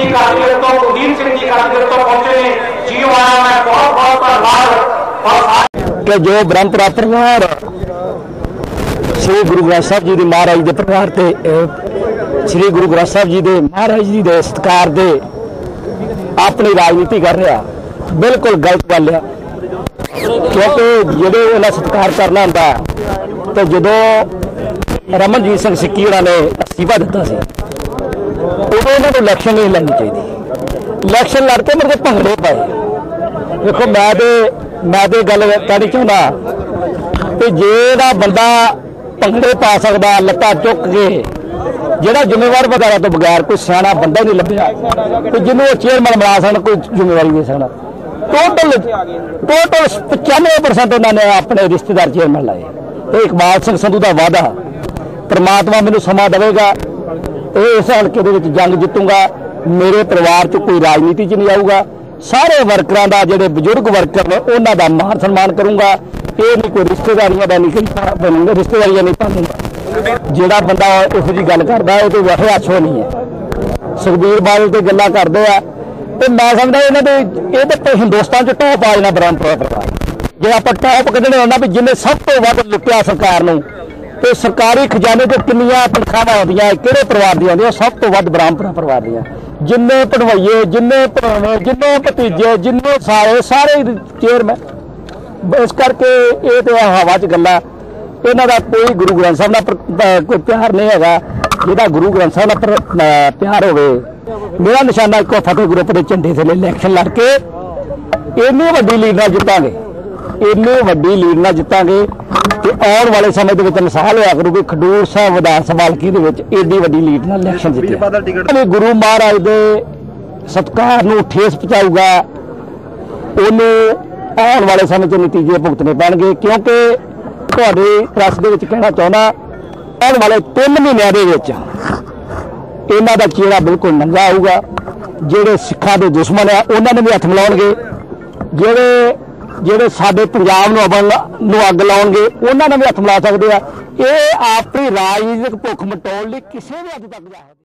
जी कादीर तो कुलदीप सिंह जी कादीर तो पहुंचे ने। जी आया मैं बहुत बहुत धन्यवाद। कि जो ब्रह्मपुरा परिवार श्री गुरु ग्रंथ साहब जी के महाराज के परिवार से श्री गुरु ग्रंथ साहब जी के महाराज जी के सत्कार दे अपनी राजनीति कर रहा, बिल्कुल गलत गल है। क्योंकि जो उन्हें सत्कार करना होंगे तो जो रमनजीत सिंह सिक्की ने अस्तीफा दिता से उदों उन्होंने इलैक्शन नहीं लड़नी चाहिए। इलैक्शन लड़के मेरे भंगड़े पाए। देखो मैं तो गल कहनी चाहना कि जेड़ा बंदा भंगड़े पा सकता लत्ता चुक के ਜਿਹੜਾ ਜ਼ਿੰਮੇਵਾਰ ਵਗੈਰਾ ਤੋਂ ਬਗੈਰ ਕੋਈ ਸਿਆਣਾ ਬੰਦਾ ਨਹੀਂ ਲੱਭਿਆ ਕਿ ਜਿਹਨੂੰ ਉਹ ਚੇਅਰਮੈਨ ਬਣਾ ਸਕਣ, ਕੋਈ ਜ਼ਿੰਮੇਵਾਰੀ ਦੇ ਸਕਣ। ਟੋਟਲ 95% ਉਹਨਾਂ ਨੇ ਆਪਣੇ ਰਿਸ਼ਤੇਦਾਰ ਚੇਅਰਮੈਨ ਲਾਏ। ਇਹ ਇਕਬਾਲ ਸਿੰਘ ਸੰਧੂ ਦਾ ਵਾਅਦਾ परमात्मा मैनू समा देगा। इस हल्के के जंग जितूंगा। मेरे परिवार च कोई राजनीति च नहीं आऊगा। सारे वर्करां दा जिहड़े बजुर्ग वर्कर ने उन्हां दा मान सम्मान करूंगा। ये नहीं कोई रिश्तेदारियां का नहीं रिश्तेदारियां नहीं पाऊंगा। जिहड़ा बंदा इहो जी गल करदा है तो वैसे अच्छो नहीं है। सुखबीर बादल ते गल्लां करदे आ ते मैं समझदा इन्हां दे ये तो हिंदुस्तान च टॉप आ जाना ब्रह्मपुरा परिवार। जे आपां टॉप कढणे होना भी जिन्हें सब तो वध लुटिया सरकार नूं तो सरकारी खजाने तो किन्नियां तनख्वाहां आउंदियां किहड़े परिवार दी आउंदियां सब तो वध ब्रह्मपुरा परिवार दियां। जिन्ने पढ़वाइए जिन्ने भरावे जिन्ने भतीजे जिन्ने सारे चेयरमैन। इस करके ये तो हवा च गल्लां इन्हां दा कोई गुरु ग्रंथ साहब नाल कोई प्यार नहीं हैगा। जिहदा गुरु ग्रंथ साहब नाल प्यार होवे। मेरा निशाना इक्को फतेह ग्रुप के झंडे थले इलैक्शन लड़के इन्नी वड्डी लीड नाल जितांगे, इन्नी वड्डी लीड नाल जितांगे कि आने वाले समय के मिसाल होया करूगी खडूर साहब विधान सभा हल्के एडी वड्डी लीड नाल इलैक्शन जित्ते। गुरु महाराज के सत्कार नूं ठेस पहुंचाऊगा। उन्हें आने वाले समय च नतीजे भुगतने पैणगे। क्योंकि तुहाडे प्रेस दे विच कहना चाहुंदा आने वाले 3 महीनों दे विच इन्हां दा चेहरा बिल्कुल नंगा आऊगा। जिहड़े सिखां दे दुश्मन है उन्हां ने भी हथ मिलाउणगे। ਜਿਹੜੇ ਸਾਡੇ ਪੰਜਾਬ ਨੂੰ ਅੱਗ ਲਾਉਣਗੇ ਉਹਨਾਂ ਨੇ ਵੀ ਹੱਥ ਮਿਲਾ ਸਕਦੇ ਆ। ਇਹ ਆਪਣੀ ਰਾਜਨੀਤਿਕ ਭੁੱਖ ਮਿਟਾਉਣ ਲਈ ਕਿਸੇ ਵੀ ਹੱਦ ਤੱਕ ਜਾ